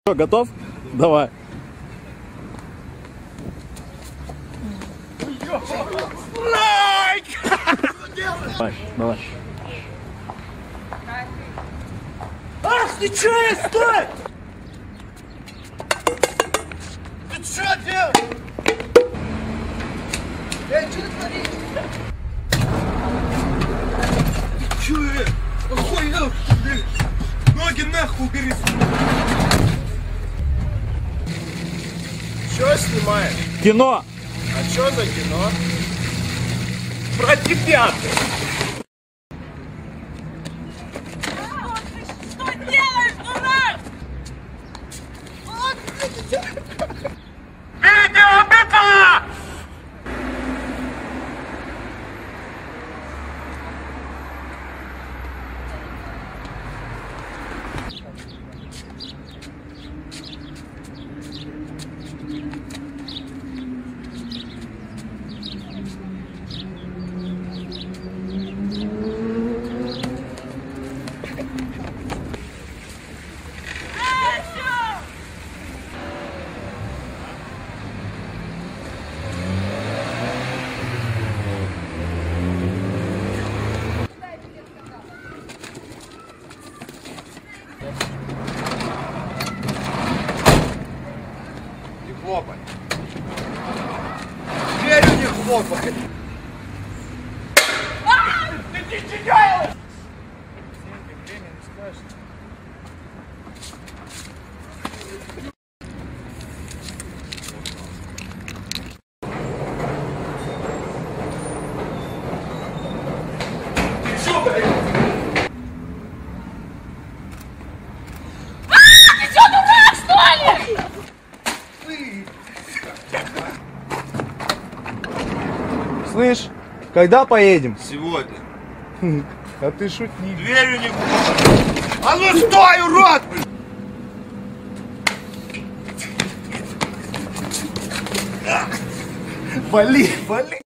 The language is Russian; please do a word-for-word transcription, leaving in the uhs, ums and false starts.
Что, готов? Давай. Давай, давай. Ах, ты че, стой! Ты что делаешь? Эй, что ты творишь? Ты че, э? Охуел, блин! Ноги нахуй убери! Че снимаешь? Кино! А что за кино? Про тебя! Что делаешь, дурак? Видео готово! Не хлопай. Дверью не хлопай. Ты не делаешь? Время не скажешь. Ты что, блядь? Ты что, дурак, что ли? Слышь, когда поедем? Сегодня. А ты шутник. Дверью не хлопай. А ну стой, урод! Вали, вали.